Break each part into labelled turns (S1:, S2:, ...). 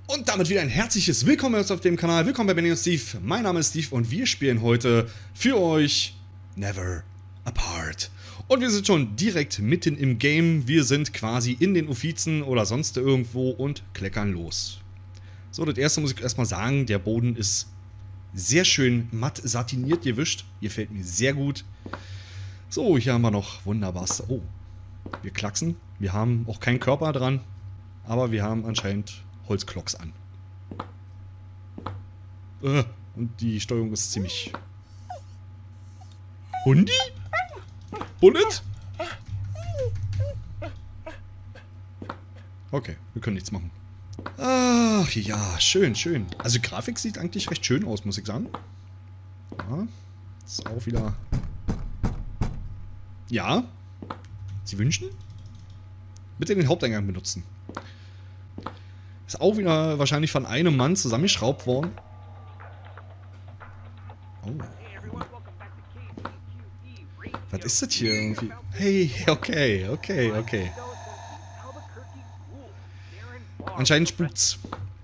S1: Und damit wieder ein herzliches Willkommen bei uns auf dem Kanal. Willkommen bei Benny und Steve. Mein Name ist Steve und wir spielen heute für euch Never Apart. Und wir sind schon direkt mitten im Game. Wir sind quasi in den Uffizen oder sonst irgendwo und kleckern los. So, das erste muss ich erstmal sagen, der Boden ist sehr schön matt satiniert gewischt. Gefällt mir sehr gut. So, hier haben wir noch wunderbarste. Oh, wir klacksen. Wir haben auch keinen Körper dran, aber wir haben anscheinend Holzklocks an. Und die Steuerung ist ziemlich... Hundi? Bullet? Okay, wir können nichts machen. Ach ja, schön, schön. Also die Grafik sieht eigentlich recht schön aus, muss ich sagen. Ja, ist auch wieder... Ja? Sie wünschen? Bitte den Haupteingang benutzen. Ist auch wieder wahrscheinlich von einem Mann zusammengeschraubt worden. Oh. Was ist das hier irgendwie? Hey, okay. Anscheinend spukt's.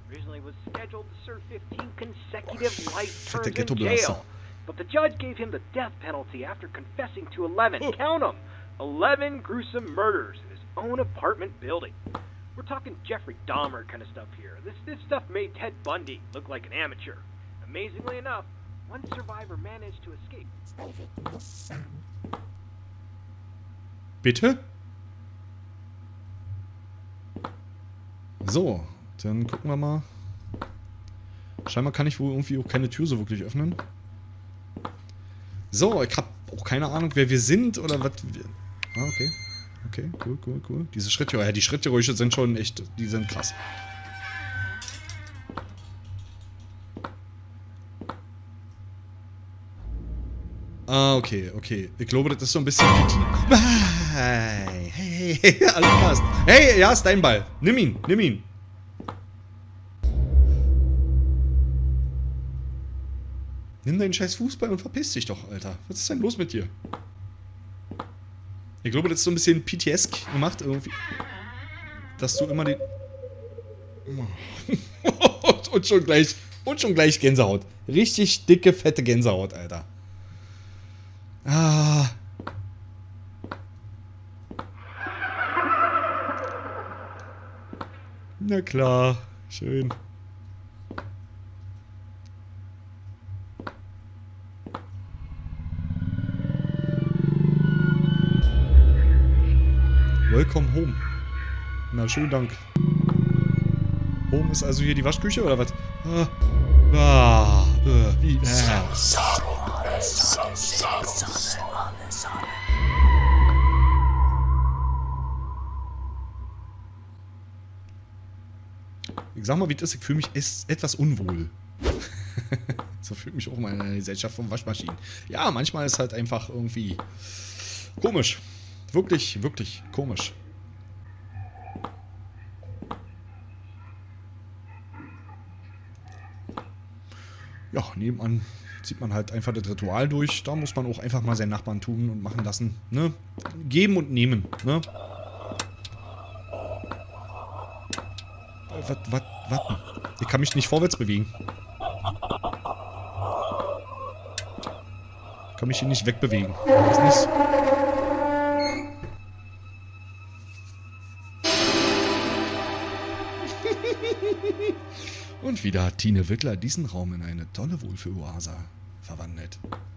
S1: Fette Ghetto-Blaster.
S2: But the judge gave him the death penalty after confessing to 11, count them, 11 gruesome murders in his own apartment building. We're talking Jeffrey Dahmer kind of stuff here. This stuff made Ted Bundy look like an amateur. Amazingly enough, one survivor managed to escape.
S1: Bitte? So, dann gucken wir mal. Scheinbar kann ich wohl irgendwie auch keine Tür so wirklich öffnen. So, ich habe auch keine Ahnung, wer wir sind oder was. Ah, okay. Okay, cool. Diese Schrittgeräusche, ja, die Schrittgeräusche sind schon echt, die sind krass. Ah, okay. Ich glaube, das ist so ein bisschen... Hey, alles passt. Hey, ja, ist dein Ball. Nimm ihn. Nimm deinen scheiß Fußball und verpiss dich doch, Alter. Was ist denn los mit dir? Ich glaube, das ist so ein bisschen PTSD gemacht irgendwie. Dass du immer den... und schon gleich Gänsehaut. Richtig dicke, fette Gänsehaut, Alter. Ah. Na klar. Schön. Welcome home. Na, schönen Dank. Home ist also hier die Waschküche, oder was? Wie? Ich sag mal, wie das ist, ich fühle mich etwas unwohl. So fühlt mich auch mal in einer Gesellschaft von Waschmaschinen. Ja, manchmal ist halt einfach irgendwie komisch. Wirklich komisch. Ja, nebenan zieht man halt einfach das Ritual durch. Da muss man auch einfach mal seinen Nachbarn tun und machen lassen. Ne? Geben und nehmen. Ne? Was? Ich kann mich nicht vorwärts bewegen. Ich kann mich hier nicht wegbewegen. Das ist nicht... Und wieder hat Tine Wittler diesen Raum in eine tolle Wohlfühloase verwandelt.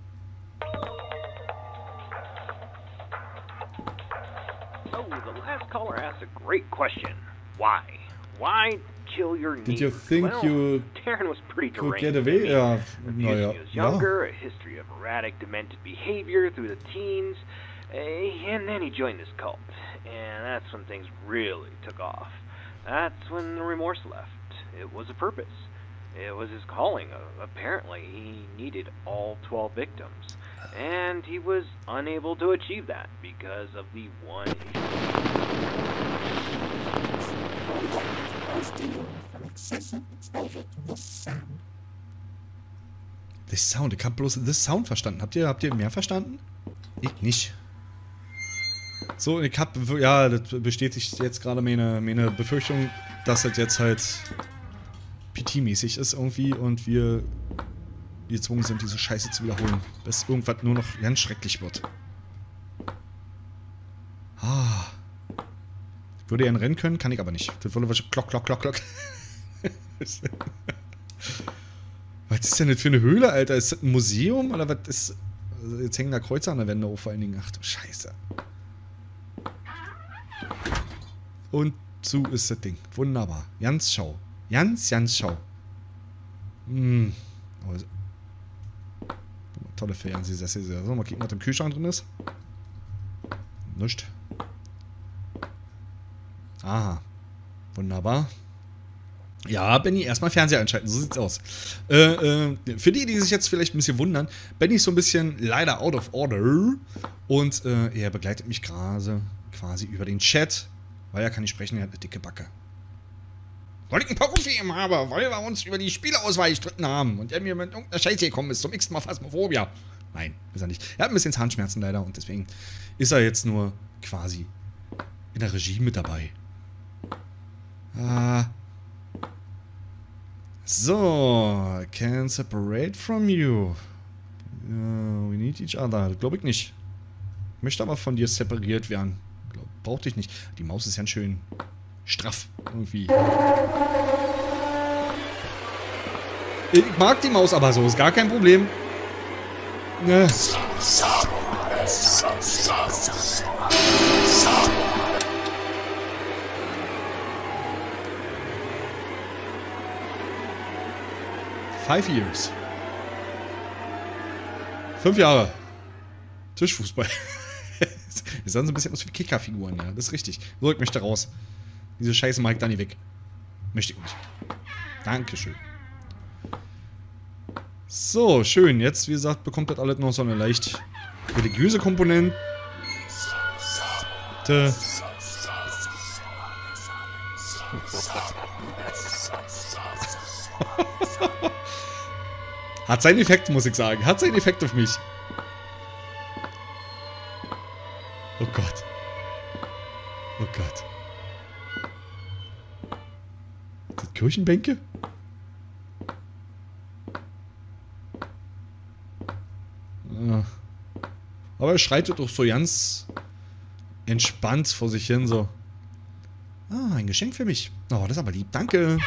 S2: So, the last caller asked a great question. Why? Why kill your niece?
S1: Did you think you
S2: Darren was pretty
S1: could
S2: deranged.
S1: get away? Ja, naja.
S2: He was younger, a history of erratic, demented behavior through the teens, and then he joined this cult. And that's when things really took off. That's when the remorse left. It was a purpose. It was his calling. Apparently, he needed all 12 victims. And he was unable to achieve that because of the one
S1: The Sound. Ich hab bloß The Sound verstanden. Habt ihr mehr verstanden? Ich nicht. So, ich hab, ja, das bestätigt jetzt gerade meine Befürchtung, dass es jetzt halt PT-mäßig ist irgendwie und wir gezwungen sind, diese Scheiße zu wiederholen, bis irgendwas nur noch ganz schrecklich wird. Ah. Ich würde ja rennen können, kann ich aber nicht. Das würde wahrscheinlich klock, klock, klock, klock. Was ist denn das für eine Höhle, Alter? Ist das ein Museum oder was ist... Also jetzt hängen da Kreuze an der Wände auf, vor allen Dingen. Ach du Scheiße. Und zu ist das Ding. Wunderbar. Ganz schau. Ganz schau. Aber tolle Fernsehsessel. So, mal gucken, was im Kühlschrank drin ist. Nichts. Aha. Wunderbar. Ja, Benny, erstmal Fernseher einschalten, so sieht's aus. Für die sich jetzt vielleicht ein bisschen wundern, Benny ist so ein bisschen leider out of order und er begleitet mich gerade quasi über den Chat, weil er kann nicht sprechen, er hat eine dicke Backe. Weil ich ein paar Rufie habe, weil wir uns über die Spieleauswahl gestritten haben und er mir mit irgendeiner Scheiße gekommen ist, zum x Mal Phasmophobia. Nein, ist er nicht. Er hat ein bisschen Zahnschmerzen leider und deswegen ist er jetzt nur quasi in der Regie mit dabei. So, can separate from you. We need each other. Glaube ich nicht. Ich möchte aber von dir separiert werden. Brauchte ich nicht. Die Maus ist ganz schön straff. Irgendwie. Ich mag die Maus aber so. Ist gar kein Problem. 5 years. 5 Jahre. Tischfußball. Wir sahen so ein bisschen aus wie Kickerfiguren, ja. Das ist richtig. So, ich möchte raus. Diese Scheiße mag ich da nicht weg. Möchte ich nicht. Dankeschön. So, schön. Jetzt, wie gesagt, bekommt das alles noch so eine leicht religiöse Komponente. Hat seinen Effekt, muss ich sagen. Hat seinen Effekt auf mich. Oh Gott. Oh Gott. Das Kirchenbänke? Aber er schreitet doch so ganz entspannt vor sich hin, so. Ah, ein Geschenk für mich. Oh, das ist aber lieb. Danke.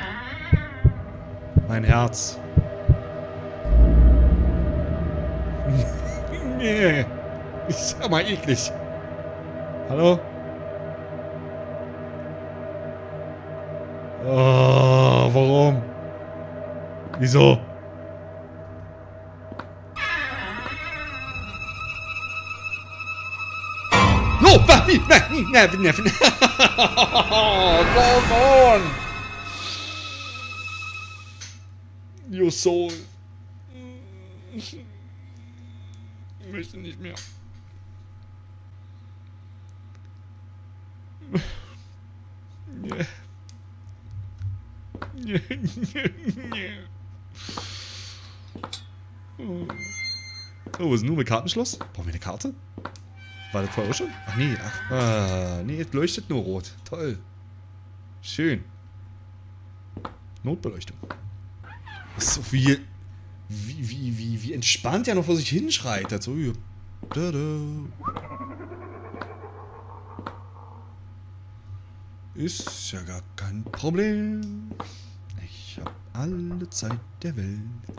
S1: Mein Herz. Nee. Ist aber eklig. Hallo? Oh, warum? Wieso? No! Nein! Come on! Your soul. Ich möchte nicht mehr. Oh, was ist nur mit Kartenschloss? Brauchen wir eine Karte? War das vorher auch schon? Ach nee, nee, es leuchtet nur rot. Toll. Schön. Notbeleuchtung. Das ist so wie entspannt er noch vor sich hinschreitet. So, ist ja gar kein Problem. Ich hab alle Zeit der Welt.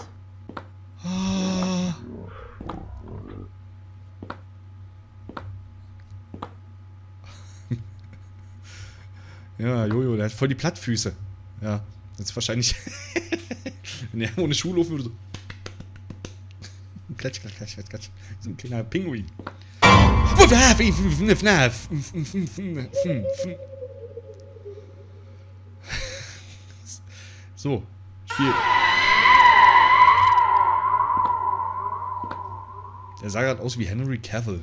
S1: Ah. Ja, Jojo, der hat voll die Plattfüße. Ja, das ist wahrscheinlich... wenn er ohne Schuhe laufen würde, so... Klatsch, klatsch, klatsch, klatsch. So ein kleiner Pinguin. So, Spiel. Der sah gerade aus wie Henry Cavill.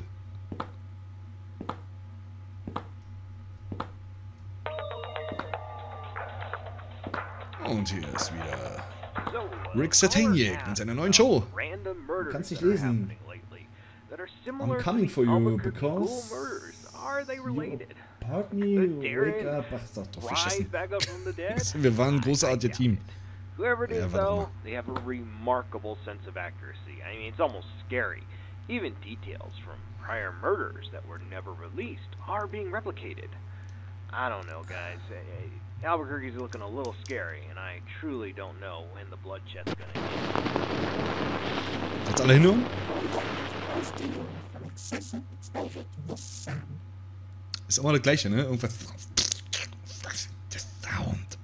S1: Und hier ist wieder Rick Satanic mit seiner neuen Show. Du kannst nicht lesen. I'm coming for you because you part me wake up. Ach, sag doch verschissen. Wir waren ein großartiges Team.
S2: Whoever it is,
S1: Ja, warte
S2: though,
S1: mal.
S2: they have a remarkable sense of accuracy. I mean, it's almost scary. Even details from prior murders that were never released are being replicated. I don't know, guys. Albuquerque's looking a little scary, and I truly don't know when the bloodshed's gonna end.
S1: Jetzt alle hinhören? Ist immer das gleiche, ne? Irgendwas. Der Sound.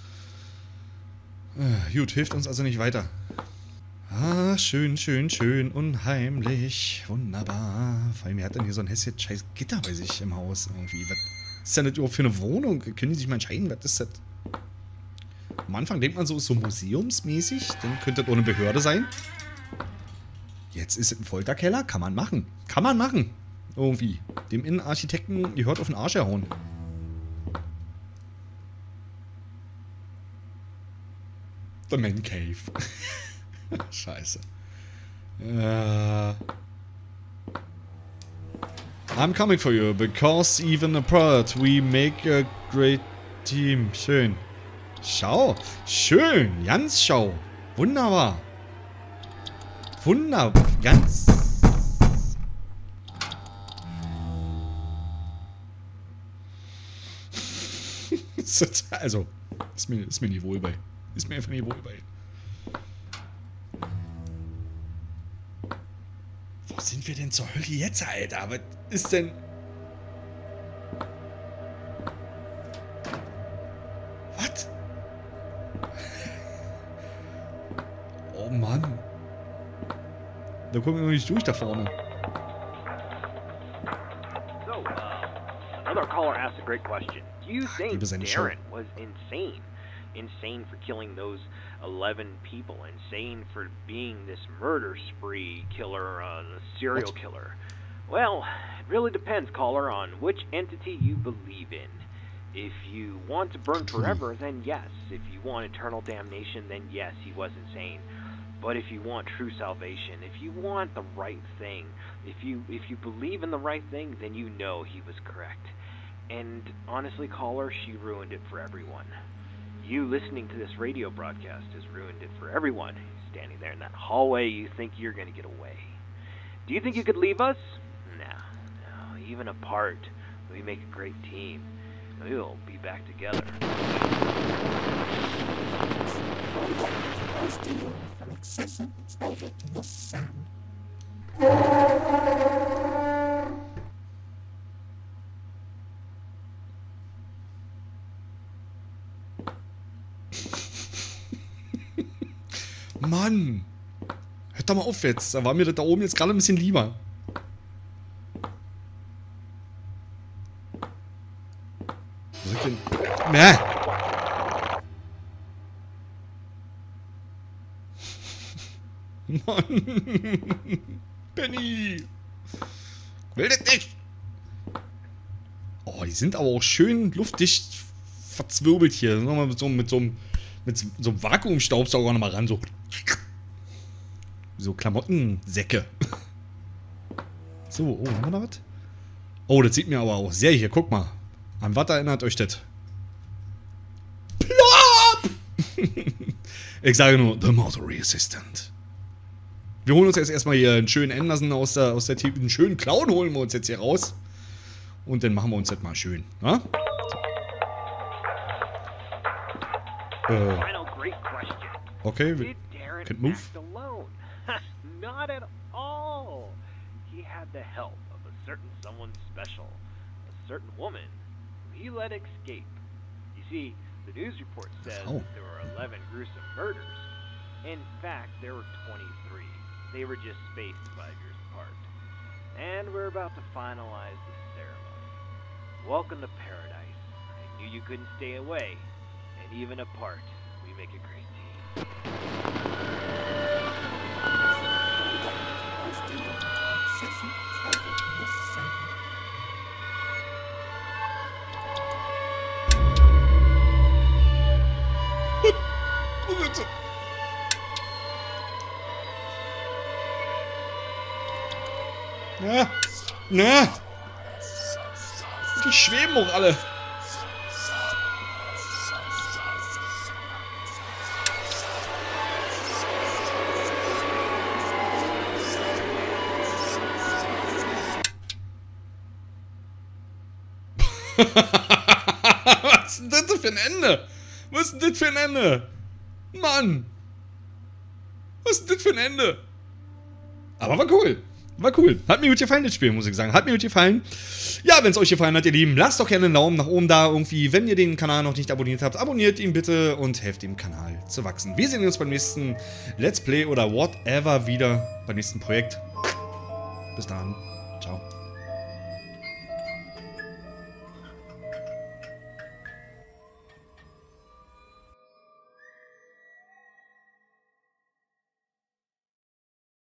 S1: Gut, hilft uns also nicht weiter. Ah, schön, schön, schön, unheimlich, wunderbar. Vor allem, wer hat denn hier so ein hässliches scheiß Gitter bei sich im Haus irgendwie? Was ist denn das überhaupt für eine Wohnung? Können die sich mal entscheiden, was ist das? Am Anfang denkt man so, ist so museumsmäßig, dann könnte das auch eine Behörde sein. Jetzt ist es ein Folterkeller, kann man machen. Kann man machen. Irgendwie. Dem Innenarchitekten gehört auf den Arsch erhauen. The Man Cave. Scheiße. I'm coming for you, because even apart, we make a great team. Schön. Schau. Schön. Ganz schau. Wunderbar. Wunderbar. Ganz. Also, ist mir nicht wohl bei. Ist mir einfach nicht wohl bei. Wo sind wir denn zur Hölle jetzt, Alter? Was ist denn... Was? Oh Mann. Da kommen wir noch nicht durch da vorne.
S2: So, another caller asked a great question. Do you think
S1: Liebe seine Show.
S2: Darren was insane? Insane for killing those 11 people, insane for being this murder spree killer, serial killer. Well, it really depends, caller, on which entity you believe in. If you want to burn forever, then yes. If you want eternal damnation, then yes, he was insane. But if you want true salvation, if you want the right thing, if you believe in the right thing, then you know he was correct. And honestly, caller, she ruined it for everyone. You listening to this radio broadcast has ruined it for everyone. Standing there in that hallway, you think you're going to get away. Do you think you could leave us? No. Even apart, we make a great team. We'll be back together.
S1: Mann! Hört doch mal auf jetzt. Da war mir das da oben jetzt gerade ein bisschen lieber. Was soll ich denn? Mann! Benny! Will das nicht! Oh, die sind aber auch schön luftdicht verzwirbelt hier. Nochmal mit so einem Vakuumstaubsauger nochmal ran. So Klamottensäcke. So, oh, haben wir da was? Oh, das sieht mir aber auch sehr hier. Guck mal. An was erinnert euch das? Plop! Ich sage nur, The Mortuary Assistant. Wir holen uns jetzt erstmal hier einen schönen Anderson aus der Tiefe. Einen schönen Clown holen wir uns jetzt hier raus. Und dann machen wir uns das mal schön. Na?
S2: Final great question.
S1: Okay,
S2: Did Darren
S1: can't move.
S2: act alone? Not at all. He had the help of a certain someone special, a certain woman who he let escape. You see, the news report says
S1: Oh.
S2: there were 11 gruesome murders. In fact, there were 23. They were just spaced 5 years apart. And we're about to finalize the ceremony. Welcome to paradise. I knew you couldn't stay away. And even apart, we make a great team.
S1: Na? Die schweben auch alle. Was ist denn das für ein Ende? Was ist denn das für ein Ende? Mann! Was ist denn das für ein Ende? Aber war cool. War cool. Hat mir gut gefallen, das Spiel, muss ich sagen. Hat mir gut gefallen. Ja, wenn es euch gefallen hat, ihr Lieben, lasst doch gerne einen Daumen nach oben da irgendwie. Wenn ihr den Kanal noch nicht abonniert habt, abonniert ihn bitte und helft dem Kanal zu wachsen. Wir sehen uns beim nächsten Let's Play oder whatever wieder beim nächsten Projekt. Bis dann. Ciao.